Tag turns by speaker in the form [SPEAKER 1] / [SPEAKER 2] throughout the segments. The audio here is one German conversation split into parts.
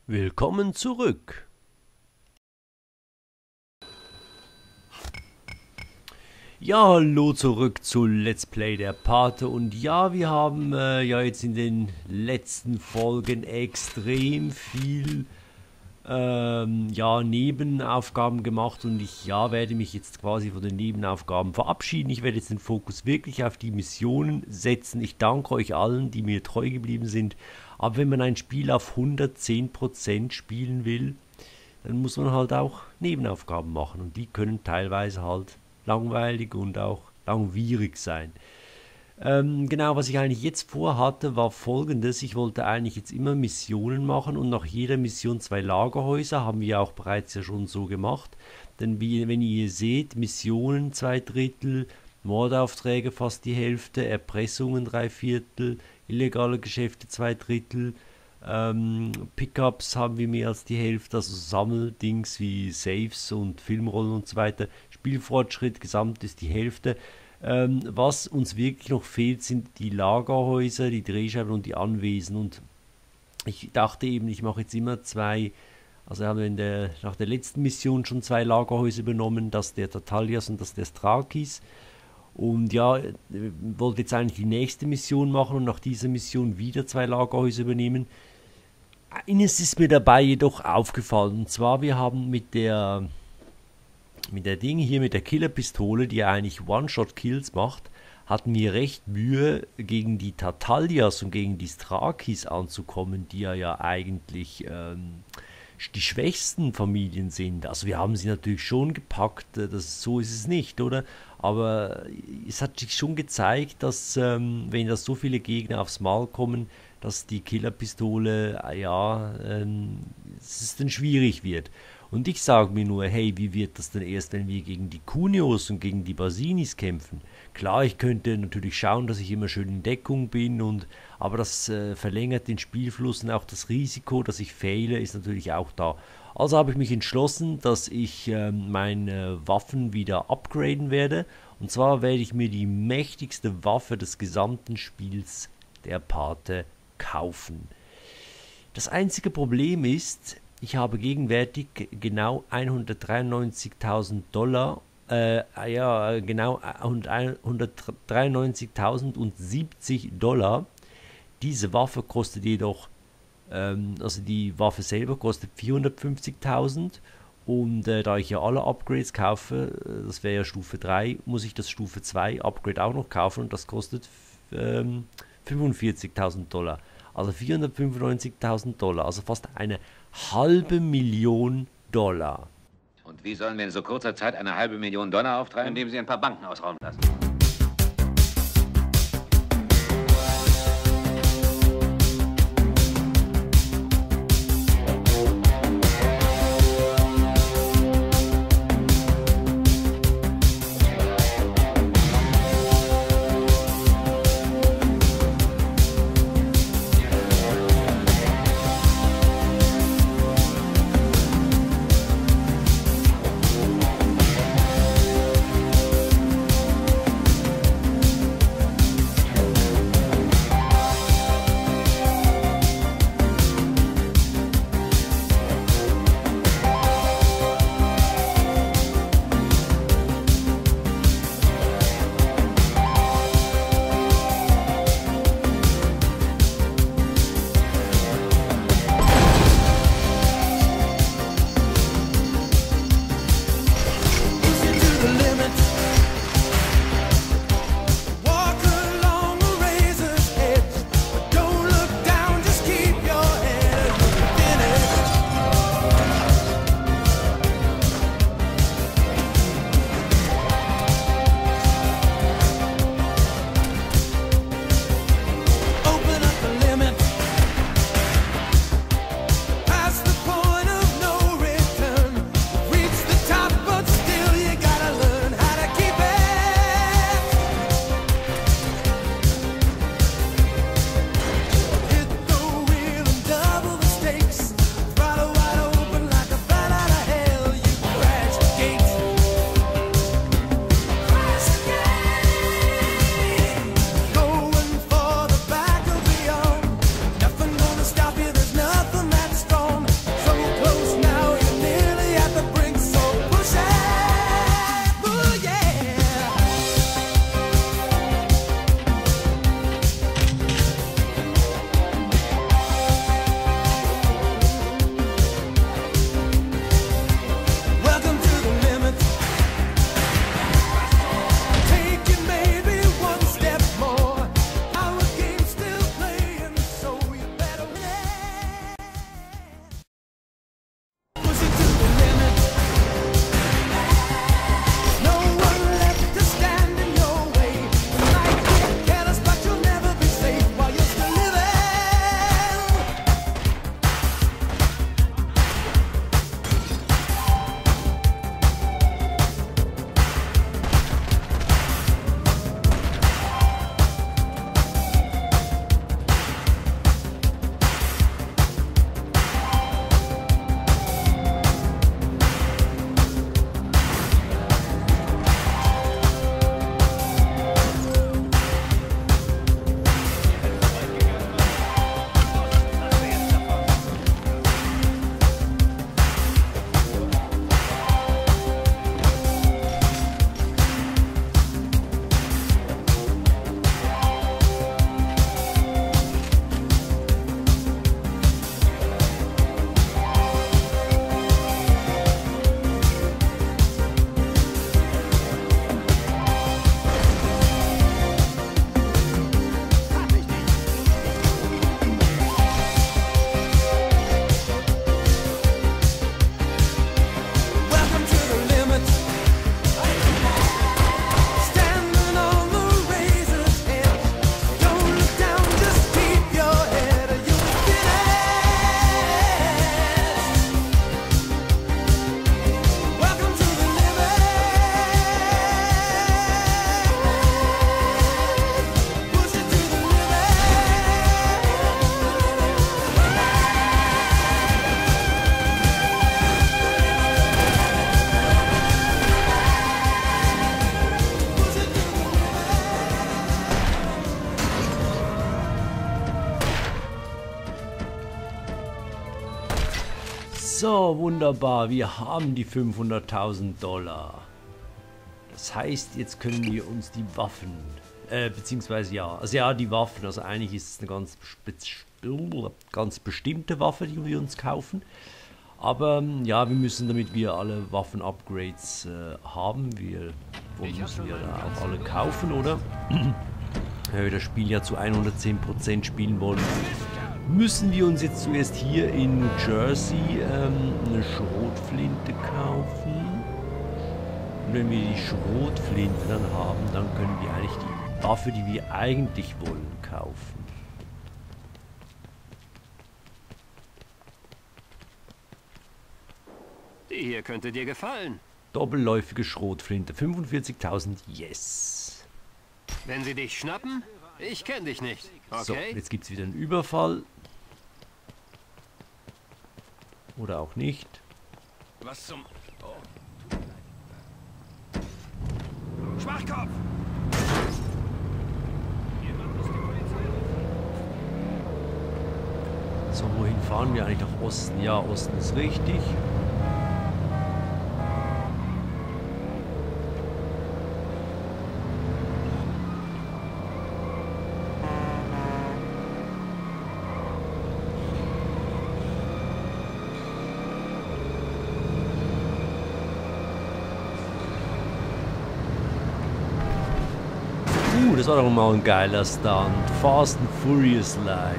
[SPEAKER 1] Willkommen zurück. Ja, hallo zurück zu Let's Play der Pate. Und ja, wir haben ja jetzt in den letzten Folgen extrem viel ja, Nebenaufgaben gemacht. Und ich werde mich jetzt quasi von den Nebenaufgaben verabschieden. Ich werde jetzt den Fokus wirklich auf die Missionen setzen. Ich danke euch allen, die mir treu geblieben sind. Aber wenn man ein Spiel auf 110% spielen will, dann muss man halt auch Nebenaufgaben machen. Und die können teilweise halt langweilig und auch langwierig sein. Genau, was ich eigentlich jetzt vorhatte, war folgendes. Ich wollte eigentlich jetzt immer Missionen machen und nach jeder Mission 2 Lagerhäuser, haben wir auch bereits ja schon so gemacht. Denn wenn ihr seht, Missionen 2/3, Mordaufträge fast die Hälfte, Erpressungen 3/4, illegale Geschäfte 2/3, Pickups haben wir mehr als die Hälfte, also Sammeldings wie Saves und Filmrollen und so weiter. Spielfortschritt gesamt ist die Hälfte. Was uns wirklich noch fehlt, sind die Lagerhäuser, die Drehscheiben und die Anwesen. Und ich dachte eben, ich mache jetzt immer zwei. Also haben wir nach der letzten Mission schon 2 Lagerhäuser übernommen, das der Tatalias und das der Strakis. Und ja, wollte jetzt eigentlich die nächste Mission machen und nach dieser Mission wieder 2 Lagerhäuser übernehmen. Eines ist mir dabei jedoch aufgefallen, und zwar wir haben mit der Ding hier, mit der Killerpistole, die ja eigentlich One-Shot-Kills macht, hatten wir recht Mühe, gegen die Tatalias und gegen die Strakis anzukommen, die ja eigentlich die schwächsten Familien sind. Also wir haben sie natürlich schon gepackt, so ist es nicht, oder? Aber es hat sich schon gezeigt, dass wenn da so viele Gegner aufs Mal kommen, dass die Killerpistole, es dann schwierig wird. Und ich sage mir nur, hey, wie wird das denn erst, wenn wir gegen die Cunios und gegen die Basinis kämpfen? Klar, ich könnte natürlich schauen, dass ich immer schön in Deckung bin, aber das verlängert den Spielfluss und auch das Risiko, dass ich fehle, ist natürlich auch da. Also habe ich mich entschlossen, dass ich meine Waffen wieder upgraden werde. Und zwar werde ich mir die mächtigste Waffe des gesamten Spiels, der Pate, kaufen. Das einzige Problem ist, ich habe gegenwärtig genau 193.000 Dollar, genau 193.070 Dollar. Diese Waffe kostet jedoch, also die Waffe selber kostet 450.000 und da ich ja alle Upgrades kaufe, das wäre ja Stufe 3, muss ich das Stufe 2 Upgrade auch noch kaufen und das kostet 45.000 Dollar. Also 495.000 Dollar, also fast eine halbe Million Dollar.
[SPEAKER 2] Und wie sollen wir in so kurzer Zeit eine halbe Million Dollar auftreiben? Indem Sie ein paar Banken ausrauben lassen.
[SPEAKER 1] So, wunderbar. Wir haben die 500.000 $. Das heißt, jetzt können wir uns die Waffen, beziehungsweise ja, also ja, die Waffen, also eigentlich ist es eine ganz bestimmte Waffe, die wir uns kaufen. Aber ja, wir müssen, damit wir alle Waffen-Upgrades haben, müssen wir da auch alle kaufen, oder? Wenn wir das Spiel ja zu 110% spielen wollen, müssen wir uns jetzt zuerst hier in New Jersey eine Schrotflinte kaufen. Und wenn wir die Schrotflinte dann haben, dann können wir eigentlich die Waffe, die wir eigentlich wollen, kaufen.
[SPEAKER 3] Die hier könnte dir gefallen.
[SPEAKER 1] Doppelläufige Schrotflinte, 45.000, yes.
[SPEAKER 3] Wenn sie dich schnappen, ich kenne dich nicht. Okay?
[SPEAKER 1] So, jetzt gibt es wieder einen Überfall. Oder auch nicht.
[SPEAKER 3] Was zum... Oh. Schwachkopf!
[SPEAKER 1] So, wohin fahren wir eigentlich? Nach Osten? Ja, Osten ist richtig. Das war doch mal ein geiler Stunt. Fast and Furious-like.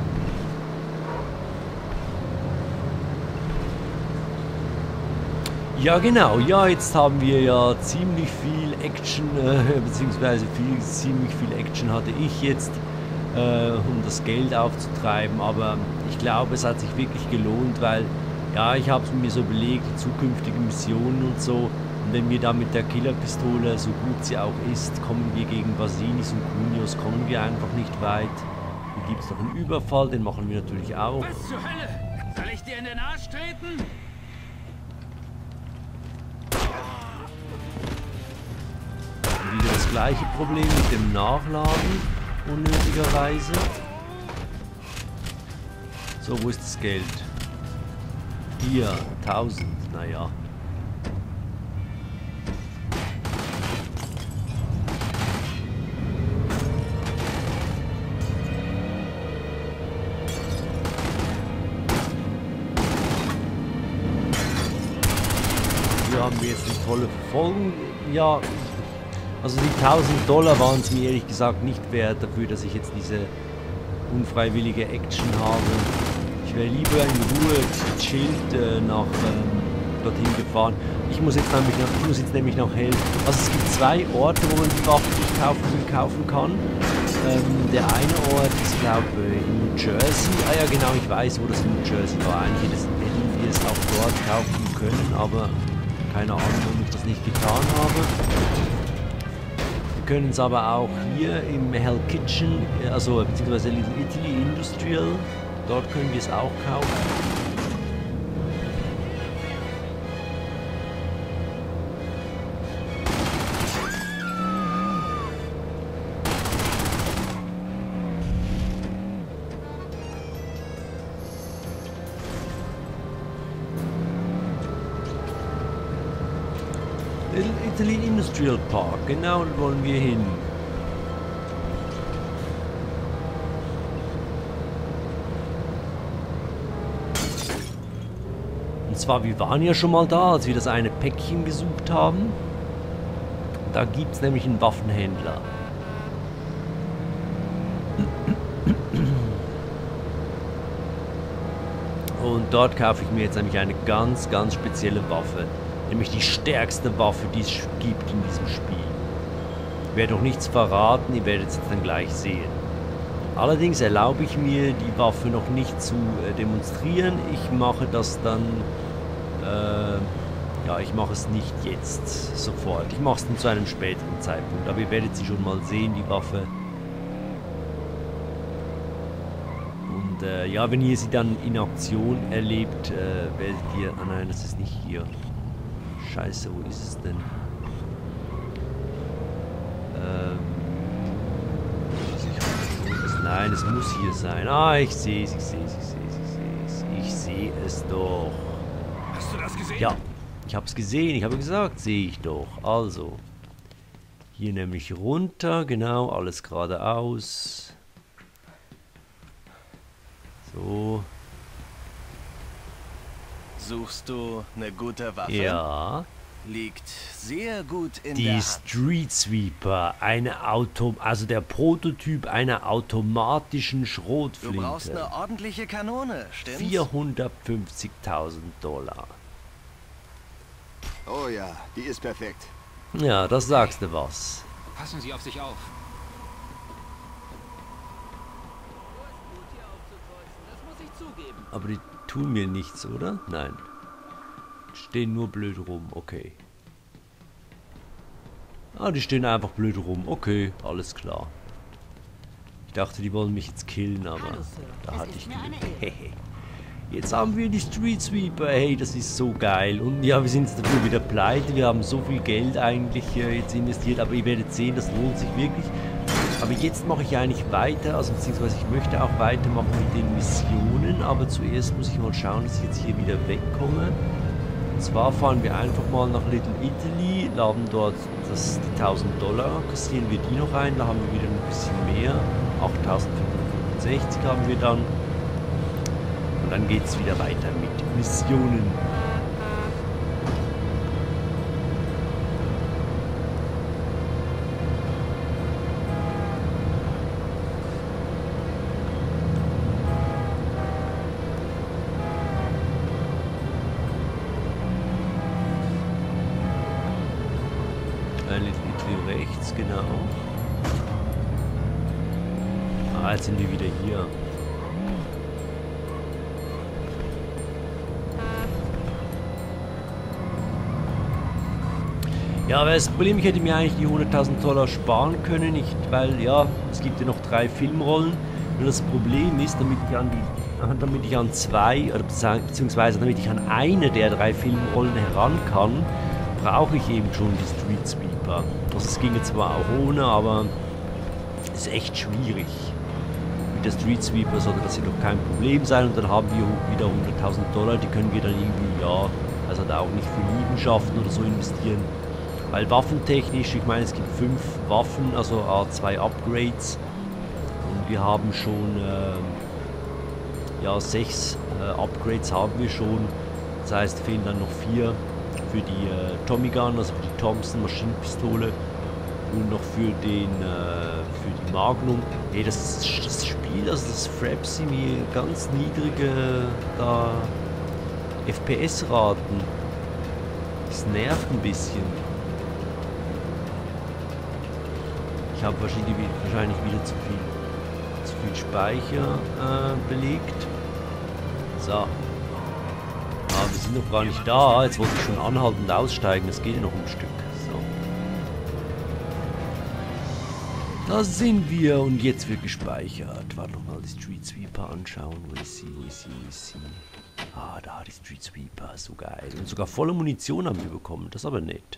[SPEAKER 1] Ja genau, ja, jetzt haben wir ja ziemlich viel Action, beziehungsweise ziemlich viel Action hatte ich jetzt, um das Geld aufzutreiben, aber ich glaube, es hat sich wirklich gelohnt, weil, ja, ich habe mir so überlegt, die zukünftigen Missionen und so, und wenn wir da mit der Killerpistole, so gut sie auch ist, kommen wir gegen Basinis und Kunios, kommen wir einfach nicht weit. Hier gibt es noch einen Überfall, den machen wir natürlich auch.
[SPEAKER 3] Was zur Hölle? Soll ich dir in den Arsch treten?
[SPEAKER 1] Wieder das gleiche Problem mit dem Nachladen, unnötigerweise. So, wo ist das Geld? Hier, 1000, naja. Hier haben wir jetzt eine tolle Verfolgung. Ja, also die 1000 $ waren es mir ehrlich gesagt nicht wert dafür, dass ich jetzt diese unfreiwillige Action habe. Ich wäre lieber in Ruhe gechillt dorthin gefahren. Ich muss jetzt nämlich nach Hell. Also es gibt zwei Orte, wo man die Waffen, die ich kaufen kann. Der eine Ort ist, glaube ich, in New Jersey. Ah ja genau, ich weiß, wo das in New Jersey war. Eigentlich hätten wir es auch dort kaufen können, aber keine Ahnung, warum ich das nicht getan habe. Wir können es aber auch hier im Hell Kitchen, also beziehungsweise Little Italy Industrial, dort können wir es auch kaufen. Little Italy Industrial Park, genau, da wollen wir hin. Und zwar, wir waren ja schon mal da, als wir das eine Päckchen gesucht haben. Da gibt es nämlich einen Waffenhändler. Und dort kaufe ich mir jetzt nämlich eine ganz, ganz spezielle Waffe. Nämlich die stärkste Waffe, die es gibt in diesem Spiel. Ich werde auch nichts verraten, ihr werdet es dann gleich sehen. Allerdings erlaube ich mir, die Waffe noch nicht zu demonstrieren. Ich mache das dann, ja, ich mache es nicht jetzt sofort. Ich mache es dann zu einem späteren Zeitpunkt. Aber ihr werdet sie schon mal sehen, die Waffe. Und ja, wenn ihr sie dann in Aktion erlebt, werdet ihr... Ah nein, das ist nicht hier. Scheiße, wo ist es denn? Nein, es muss hier sein. Ah, ich sehe es, ich sehe es, ich sehe es, ich sehe es. Ich sehe es doch.
[SPEAKER 3] Hast du das gesehen?
[SPEAKER 1] Ja, ich habe es gesehen. Ich habe gesagt, sehe ich doch. Also, hier nämlich runter. Genau, alles geradeaus. So.
[SPEAKER 4] Suchst du eine gute Waffe?
[SPEAKER 1] Ja.
[SPEAKER 4] Liegt sehr gut in
[SPEAKER 1] Die
[SPEAKER 4] der Hand.
[SPEAKER 1] Street Sweeper, also der Prototyp einer automatischen
[SPEAKER 4] Du
[SPEAKER 1] Schrotflinte.
[SPEAKER 4] brauchst eine ordentliche Kanone, stimmt's?
[SPEAKER 1] 450.000 $.
[SPEAKER 5] Oh ja, die ist perfekt.
[SPEAKER 1] Ja, das sagst du was.
[SPEAKER 3] Passen Sie auf sich auf.
[SPEAKER 1] Aber die tun mir nichts, oder? Nein. Stehen nur blöd rum, okay. Ah, die stehen einfach blöd rum. Okay, alles klar. Ich dachte, die wollen mich jetzt killen, aber da hatte ich Glück. Hehe. Jetzt haben wir die Street Sweeper. Hey, das ist so geil. Und ja, wir sind jetzt dafür wieder pleite. Wir haben so viel Geld eigentlich jetzt investiert. Aber ihr werdet sehen, das lohnt sich wirklich. Aber jetzt mache ich eigentlich weiter. Also beziehungsweise ich möchte auch weitermachen mit den Missionen. Aber zuerst muss ich mal schauen, dass ich jetzt hier wieder wegkomme. Und zwar fahren wir einfach mal nach Little Italy. Laden dort die 1000 $. Kassieren wir die noch ein. Da haben wir wieder ein bisschen mehr. 8565 haben wir dann. Und dann geht es wieder weiter mit Missionen. Little rechts, genau. Ah, jetzt sind wir wieder hier. Ja, aber das Problem, ich hätte mir eigentlich die 100.000 $ sparen können, nicht, weil, ja, es gibt ja noch 3 Filmrollen. Nur das Problem ist, damit ich an 2, oder beziehungsweise damit ich an eine der 3 Filmrollen heran kann, brauche ich eben schon die Street Sweeper. Also es ginge zwar auch ohne, aber es ist echt schwierig. Mit der Street Sweeper sollte das jedoch kein Problem sein und dann haben wir wieder 100.000 $, die können wir dann irgendwie, ja, also da auch nicht für Liegenschaften oder so investieren. Weil waffentechnisch, ich meine, es gibt 5 Waffen, also 2 Upgrades. Und wir haben schon, ja, 6 Upgrades haben wir schon. Das heißt, fehlen dann noch 4 für die Tommy Gun, also für die Thompson Maschinenpistole. Und noch für die Magnum. Hey, das Spiel, also das Fraps, mir ganz niedrige FPS-Raten. Das nervt ein bisschen. Ich habe wahrscheinlich wieder zu viel Speicher belegt. So. Aber wir sind noch gar nicht da. Jetzt wollte ich schon anhaltend aussteigen. Das geht ja noch ein Stück. So. Da sind wir und jetzt wird gespeichert. Warte noch mal die Street Sweeper anschauen. Wo ist sie? Ah, da die Street Sweeper. So geil. Und sogar volle Munition haben wir bekommen. Das ist aber nett.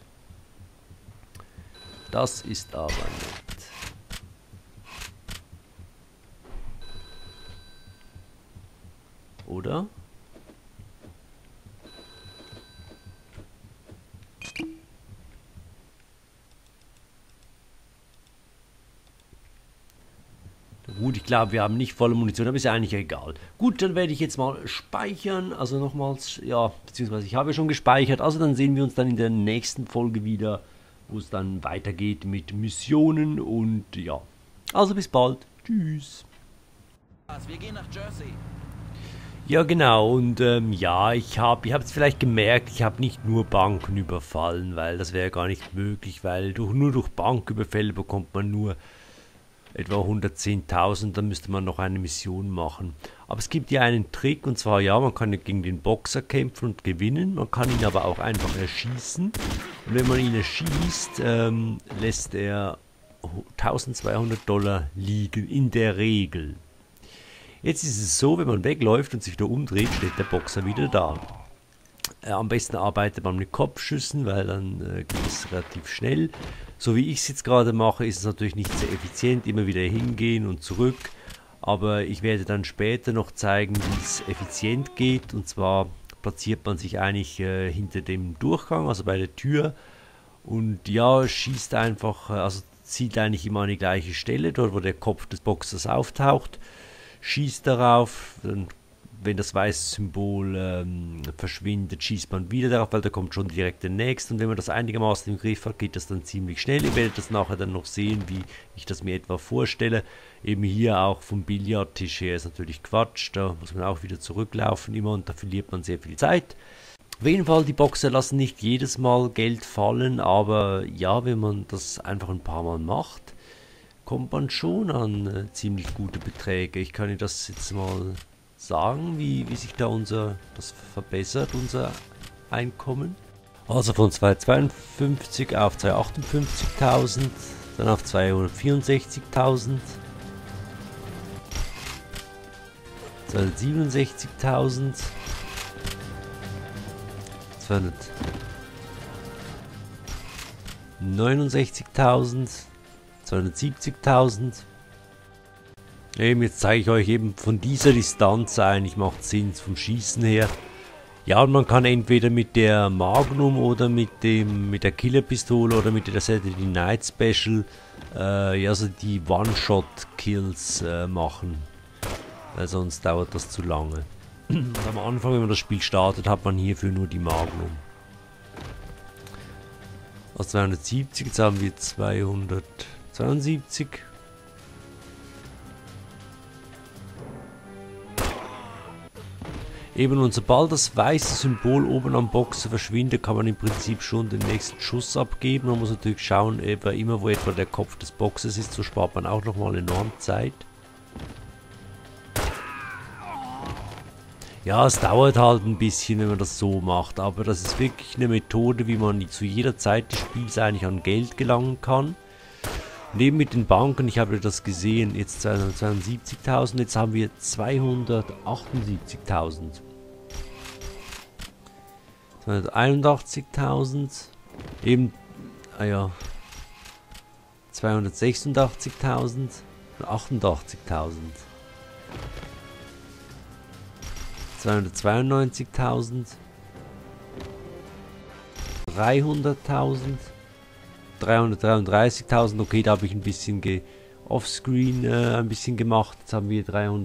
[SPEAKER 1] Das ist aber nett. Oder? Gut, ich glaube, wir haben nicht volle Munition, aber ist ja eigentlich egal. Gut, dann werde ich jetzt mal speichern. Also nochmals, ja, beziehungsweise ich habe schon gespeichert. Also dann sehen wir uns dann in der nächsten Folge wieder, wo es dann weitergeht mit Missionen und ja. Also bis bald. Tschüss.
[SPEAKER 4] Wir gehen nach Jersey.
[SPEAKER 1] Ja genau und ja, ihr habt es vielleicht gemerkt, ich habe nicht nur Banken überfallen, weil das wäre gar nicht möglich, weil nur durch Banküberfälle bekommt man nur etwa 110.000, dann müsste man noch eine Mission machen. Aber es gibt ja einen Trick und zwar, ja, man kann gegen den Boxer kämpfen und gewinnen, man kann ihn aber auch einfach erschießen und wenn man ihn erschießt, lässt er 1.200 $ liegen, in der Regel. Jetzt ist es so, wenn man wegläuft und sich wieder umdreht, steht der Boxer wieder da. Am besten arbeitet man mit Kopfschüssen, weil dann geht es relativ schnell. So wie ich es jetzt gerade mache, ist es natürlich nicht sehr effizient, immer wieder hingehen und zurück. Aber ich werde dann später noch zeigen, wie es effizient geht. Und zwar platziert man sich eigentlich hinter dem Durchgang, also bei der Tür. Und ja, schießt einfach, also zielt eigentlich immer an die gleiche Stelle, dort wo der Kopf des Boxers auftaucht, schießt darauf, dann, wenn das weiße Symbol verschwindet, schießt man wieder darauf, weil da kommt schon direkt der nächste. Und wenn man das einigermaßen im Griff hat, geht das dann ziemlich schnell. Ihr werdet das nachher dann noch sehen, wie ich das mir etwa vorstelle. Eben hier auch vom Billardtisch her ist natürlich Quatsch, da muss man auch wieder zurücklaufen immer und da verliert man sehr viel Zeit. Auf jeden Fall, die Boxer lassen nicht jedes Mal Geld fallen, aber ja, wenn man das einfach ein paar Mal macht, kommt man schon an ziemlich gute Beträge. Ich kann Ihnen das jetzt mal sagen, wie sich da das verbessert, unser Einkommen. Also von 252 auf 258.000, dann auf 264.000, 267.000, 269.000, 270.000. Eben, jetzt zeige ich euch eben von dieser Distanz eigentlich, macht Sinn vom Schießen her. Ja, und man kann entweder mit der Magnum oder mit der Killerpistole oder mit der Saturday Night Special ja, also die One-Shot-Kills machen. Weil sonst dauert das zu lange. Und am Anfang, wenn man das Spiel startet, hat man hierfür nur die Magnum. Aus 270, jetzt haben wir 272. Eben, und sobald das weiße Symbol oben am Boxer verschwindet, kann man im Prinzip schon den nächsten Schuss abgeben. Man muss natürlich schauen, immer wo etwa der Kopf des Boxers ist, so spart man auch nochmal enorm Zeit. Ja, es dauert halt ein bisschen, wenn man das so macht, aber das ist wirklich eine Methode, wie man zu jeder Zeit des Spiels eigentlich an Geld gelangen kann. Neben mit den Banken, ich habe das gesehen, jetzt 272.000, jetzt haben wir 278.000. 281.000, eben, 286.000, 88.000. 292.000, 300.000, 333.000, okay, da habe ich ein bisschen offscreen ein bisschen gemacht, jetzt haben wir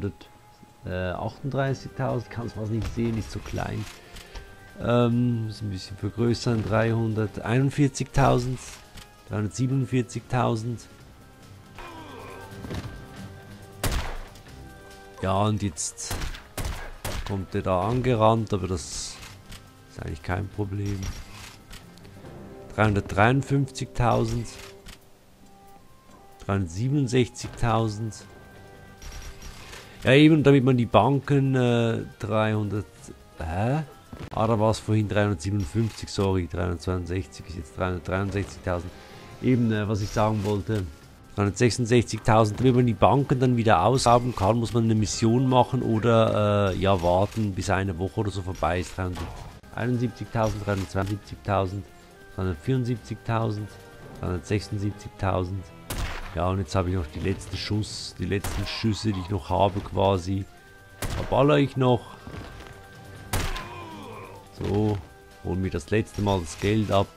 [SPEAKER 1] 338.000, kann es fast nicht sehen, ist so klein, muss ein bisschen vergrößern, 341.000, 347.000, ja, und jetzt kommt er da angerannt, aber das ist eigentlich kein Problem. 353.000, 367.000. Ja, eben damit man die Banken 300. Da war es vorhin 357, sorry, 362 ist jetzt 363.000. Eben, was ich sagen wollte. 366.000, damit man die Banken dann wieder aushaben kann, muss man eine Mission machen oder ja warten, bis eine Woche oder so vorbei ist. 371.000, 372.000, 374.000, 376.000. Ja, und jetzt habe ich noch die letzten Schüsse, die ich noch habe quasi. Verballer ich noch. So, holen wir das letzte Mal das Geld ab.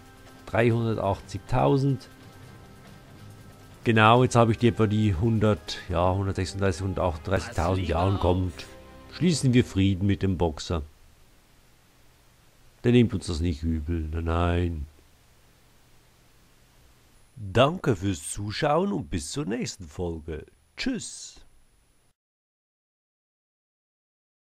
[SPEAKER 1] 380.000. Genau, jetzt habe ich die etwa die 136, 138.000 Jahren kommt. Schließen wir Frieden mit dem Boxer. Der nimmt uns das nicht übel, nein. Danke fürs Zuschauen und bis zur nächsten Folge. Tschüss.